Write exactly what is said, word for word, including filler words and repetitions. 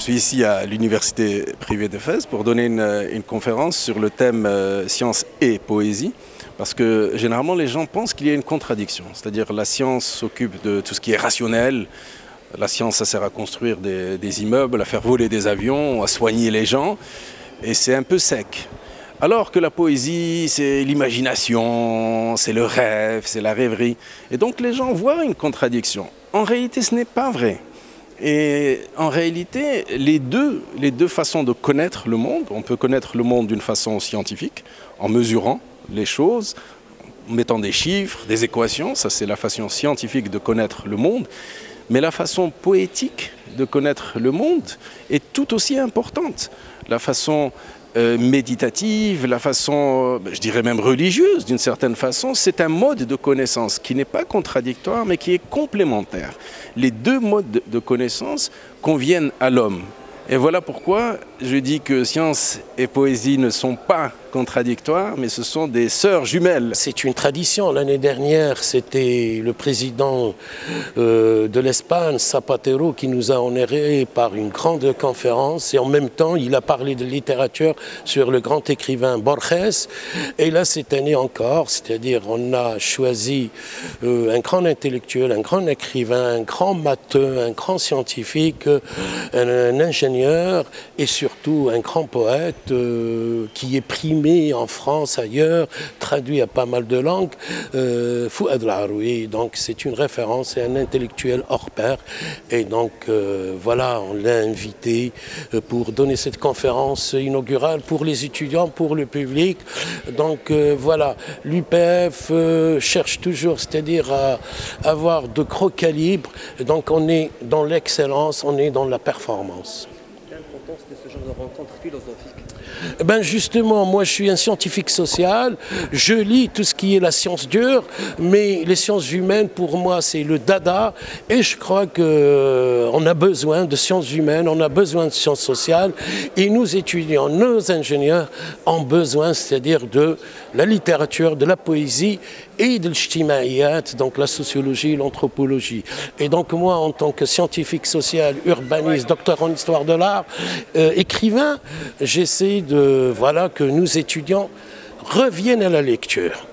suis ici à l'université privée de Fès pour donner une, une conférence sur le thème euh, science et poésie. Parce que généralement les gens pensent qu'il y a une contradiction. C'est-à-dire la science s'occupe de tout ce qui est rationnel. La science, ça sert à construire des, des immeubles, à faire voler des avions, à soigner les gens. Et c'est un peu sec. Alors que la poésie, c'est l'imagination, c'est le rêve, c'est la rêverie. Et donc les gens voient une contradiction. En réalité, ce n'est pas vrai. Et en réalité, les deux, les deux façons de connaître le monde, on peut connaître le monde d'une façon scientifique, en mesurant les choses, en mettant des chiffres, des équations, ça c'est la façon scientifique de connaître le monde. Mais la façon poétique de connaître le monde est tout aussi importante. La façon euh, méditative, la façon, je dirais même religieuse d'une certaine façon, c'est un mode de connaissance qui n'est pas contradictoire mais qui est complémentaire. Les deux modes de connaissance conviennent à l'homme. Et voilà pourquoi je dis que science et poésie ne sont pas contradictoires, mais ce sont des sœurs jumelles. C'est une tradition. L'année dernière, c'était le président euh, de l'Espagne, Zapatero, qui nous a honorés par une grande conférence. Et en même temps, il a parlé de littérature sur le grand écrivain Borges. Et là, cette année encore, c'est-à-dire on a choisi euh, un grand intellectuel, un grand écrivain, un grand matheux, un grand scientifique, un, un ingénieur et surtout un grand poète euh, qui est primé en France, ailleurs, traduit à pas mal de langues, euh, Fouad El-Aroui. Donc c'est une référence, c'est un intellectuel hors pair. Et donc euh, voilà, on l'a invité pour donner cette conférence inaugurale pour les étudiants, pour le public. Donc euh, voilà, l'U P F euh, cherche toujours, c'est-à-dire à avoir de gros calibres. Donc on est dans l'excellence, on est dans la performance. Quelle importance de ce genre de rencontre philosophique? Ben justement, moi je suis un scientifique social, je lis tout ce qui est la science dure, mais les sciences humaines pour moi c'est le dada et je crois qu'on a besoin de sciences humaines, on a besoin de sciences sociales et nous étudiants, nos ingénieurs ont besoin, c'est-à-dire de la littérature, de la poésie et de l'ijtimaïyat, donc la sociologie, l'anthropologie. Et donc moi en tant que scientifique social, urbaniste, docteur en histoire de l'art, euh, écrivain, j'essaie de, voilà, que nous étudiants reviennent à la lecture.